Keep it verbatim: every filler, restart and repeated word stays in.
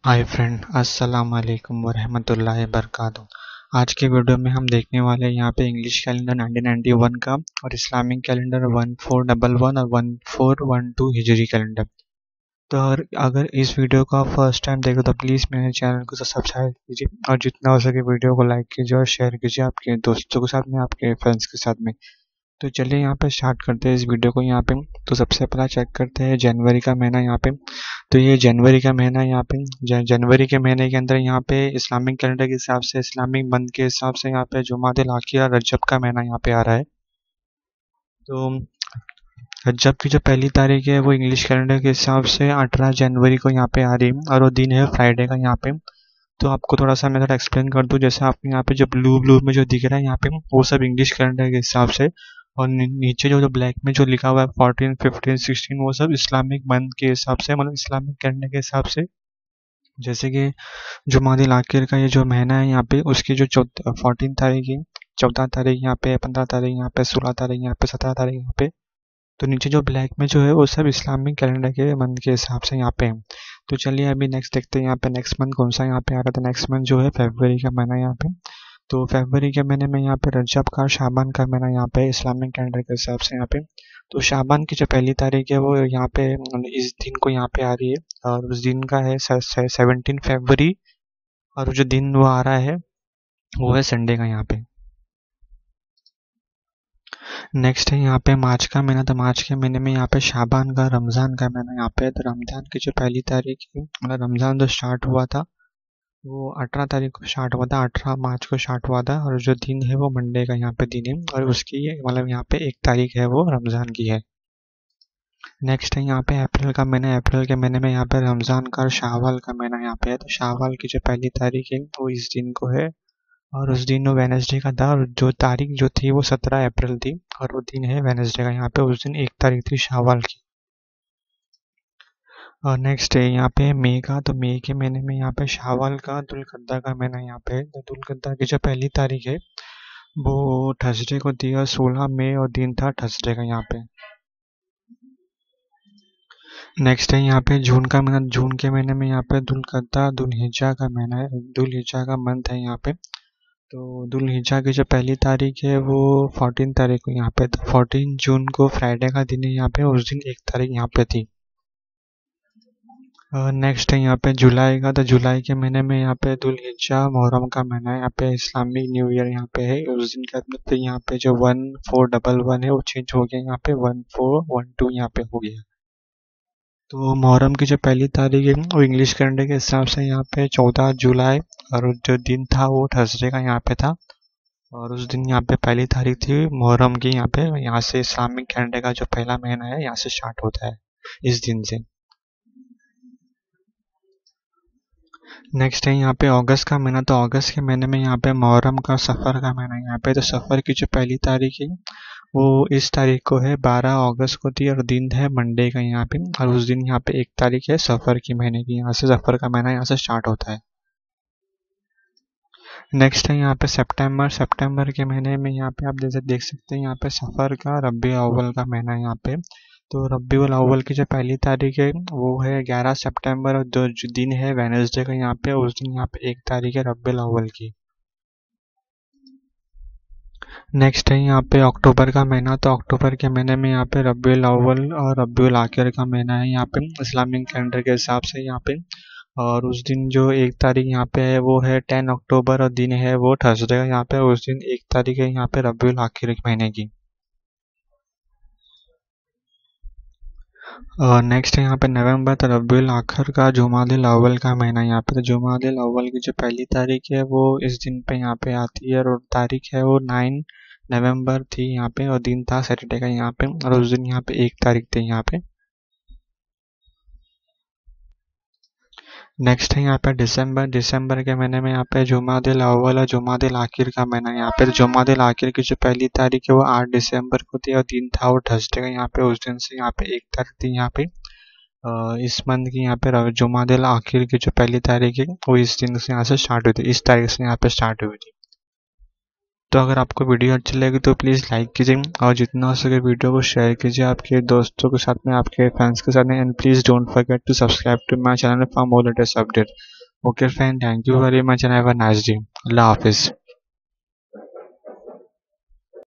Hi friend, अस्सलाम वालेकुम वरहमतुल्लाहि वबरकातुहू। आज के वीडियो में हम देखने वाले हैं यहाँ पे English calendar nineteen ninety one का और Islamic calendar one four one one और वन फोर वन टू हिजरी कैलेंडर। तो अगर अगर इस वीडियो को आप फर्स्ट टाइम देखो तो प्लीज़ मेरे चैनल को सब्सक्राइब कीजिए और जितना हो सके वीडियो को लाइक कीजिए और शेयर कीजिए आपके दोस्तों के साथ में, आपके फ्रेंड्स के साथ में। तो चलिए यहाँ पे स्टार्ट करते हैं इस वीडियो को। यहाँ पे तो सबसे पहला चेक करते हैं जनवरी का महीना। यहाँ पे तो ये जनवरी का महीना, यहाँ पे जनवरी के महीने के अंदर यहाँ पे इस्लामिक कैलेंडर के हिसाब से, इस्लामिक मंथ के हिसाब से यहाँ पे जुमादिल आखिर रजब का महीना यहाँ पे आ रहा है। तो रजब की जो पहली तारीख है वो इंग्लिश कैलेंडर के हिसाब से अठारह जनवरी को यहाँ पे आ रही है और वो दिन है फ्राइडे का यहाँ पे। तो आपको थोड़ा सा मैं थोड़ा एक्सप्लेन कर दूं। जैसे आपको यहाँ पे जो ब्लू ब्लू में जो दिख रहा है यहाँ पे वो सब इंग्लिश कैलेंडर के हिसाब से, और नीचे जो जो ब्लैक में जो लिखा हुआ है फोर्टीन फिफ्टीन सिक्सटीन वो सब इस्लामिक मंथ के हिसाब से, मतलब इस्लामिक कैलेंडर के हिसाब से। जैसे कि जुमादिल आखिर का ये जो महीना है यहाँ पे उसकी जो चौदह फोर्टीन तारीख है, चौदह तारीख यहाँ पे, पंद्रह तारीख यहाँ पे, सोलह तारीख यहाँ पे, सत्रह तारीख यहाँ पे। तो नीचे जो ब्लैक में जो है वो सब इस्लामिक कैलेंडर के मंथ के हिसाब से यहाँ पे है। तो चलिए अभी नेक्स्ट देखते हैं यहाँ पे नेक्स्ट मंथ कौन सा यहाँ पे आ रहा था। नेक्स्ट मंथ जो है फरवरी का महीना यहाँ पे। तो फरवरी के महीने में यहाँ पे रजब का शाबान का महीना यहाँ पे इस्लामिक कैलेंडर के हिसाब से यहाँ पे। तो शाबान की जो पहली तारीख है वो यहाँ पे इस दिन को यहाँ पे आ रही है और उस दिन का है सेवनटीन फरवरी, और जो दिन वो आ रहा है वो है संडे का यहाँ पे। नेक्स्ट है यहाँ पे मार्च का महीना। तो मार्च के महीने में यहाँ पे शाबान का रमज़ान का महीना यहाँ पे। तो रमज़ान की जो पहली तारीख है, मतलब रमज़ान जो स्टार्ट हुआ था वो अठारह तारीख को स्टार्ट हुआ था, अठारह मार्च को स्टार्ट हुआ था, और जो दिन है वो मंडे का यहाँ पे दिन है, और उसकी मतलब यहाँ पे एक तारीख है वो रमज़ान की है। नेक्स्ट है यहाँ पे अप्रैल का महीना। अप्रैल के महीने में यहाँ पे रमज़ान का शावल का महीना यहाँ पे है। तो शावल की जो पहली तारीख है वो इस दिन को है, और उस दिन वो वेनसडे का था, और जो तारीख जो थी वो सत्रह अप्रैल थी, और वो दिन है वेनसडे का यहाँ पे। उस दिन एक तारीख थी शावल की। और नेक्स्ट है यहाँ पे मई का। तो मई के महीने में यहाँ पे शावल का दुलकद्दा का महीना यहाँ पे है। तो दुलकद्दा की जो पहली तारीख है वो थर्सडे को थी, और सोलह मई और दिन था थर्सडे का यहाँ पे। नेक्स्ट है यहाँ पे जून का महीना। जून के महीने में यहाँ पे दुलकद्दा दुलहिज्जा का महीना है, दुलहिज्जा का मंथ है यहाँ पे। तो दुलहिज्जा की जो पहली तारीख है वो फोर्टीन तारीख को यहाँ पे। तो फोर्टीन जून को फ्राइडे का दिन है यहाँ पे, उस दिन एक तारीख यहाँ पे थी। नेक्स्ट है यहाँ पे जुलाई का। तो जुलाई के महीने में यहाँ पे दुलहिज्जा मुहर्रम का महीना है यहाँ पे, इस्लामिक न्यू ईयर यहाँ पे है उस दिन का। मतलब यहाँ पे जो वन फोर डबल वन है वो चेंज हो गया, यहाँ पे वन फोर वन टू यहाँ पे हो गया। तो मुहर्रम की जो पहली तारीख है वो इंग्लिश कैलेंडर के हिसाब से यहाँ पे चौदह जुलाई, और जो दिन था वो थर्सडे का यहाँ पे था, और उस दिन यहाँ पे पहली तारीख थी मुहर्रम की यहाँ पे। यहाँ से इस्लामिक कैलेंडर का जो पहला महीना है यहाँ से स्टार्ट होता है इस दिन से। नेक्स्ट है यहाँ पे अगस्त का महीना। तो अगस्त के महीने में यहाँ पे मुहर्रम का सफ़र का महीना यहाँ पे। तो सफ़र की जो पहली तारीख है वो इस तारीख को है, बारह अगस्त को थी, और दिन है मंडे का यहाँ पे, और उस दिन यहाँ पे एक तारीख है सफ़र की महीने की। यहाँ से सफ़र का महीना यहाँ से स्टार्ट होता है। नेक्स्ट है यहाँ पे सितंबर। सितंबर के महीने में यहाँ पे आप जैसे देख सकते हैं यहाँ पे सफ़र का रबी अव्वल का महीना है यहाँ पे। तो रबीउल अव्वल की जो पहली तारीख है वो है ग्यारह सितंबर, और जो दिन है वेनसडे का यहाँ पे, उस दिन यहाँ पे एक तारीख है रबीउल अव्वल की। नेक्स्ट है यहाँ पे अक्टूबर का महीना। तो अक्टूबर के महीने में यहाँ पे रबीउल अव्वल और रबीउल आखिर का महीना है यहाँ पे इस्लामिक कैलेंडर के हिसाब से यहाँ पे, और उस दिन जो एक तारीख यहाँ पे है वो है टेन अक्टूबर, और दिन है वो थर्सडे का यहाँ पे, उस दिन एक तारीख है यहाँ पे रबीउल आखिर महीने की। और नेक्स्ट है यहाँ पे नवंबर। तो रबीउल आखिर का जुमादिल अव्वल का महीना यहाँ पे। तो जुमादिल अव्वल की जो पहली तारीख है वो इस दिन पे यहाँ पे आती है, और तारीख है वो नाइन नवंबर थी यहाँ पे, और दिन था सैटरडे का यहाँ पे, और उस दिन यहाँ पे एक तारीख थी यहाँ पे। नेक्स्ट है यहाँ पे दिसंबर। दिसंबर के महीने में यहाँ पे जुमादिल अव्वल और जुमादिल आखिर का महीना यहाँ पे। तो जुमादिल आखिर की जो पहली तारीख है वो आठ दिसंबर को थी, और दिन था वो थर्सडे का यहाँ पे, उस दिन से यहाँ पे एक तारीख थी यहाँ पे। इस मंथ की यहाँ पे जुमादिल आखिर की जो पहली तारीख है वो इस दिन से यहाँ से स्टार्ट हुई थी, इस तारीख से यहाँ पे स्टार्ट हुई थी। तो अगर आपको वीडियो अच्छी लगी तो प्लीज़ लाइक कीजिए और जितना हो सके वीडियो को शेयर कीजिए आपके दोस्तों के साथ में, आपके फ्रेंड्स के साथ में, and please don't forget to subscribe to my channel for more latest update. Okay friend, thank you very much and have a nice day. अल्लाह हाफिज़.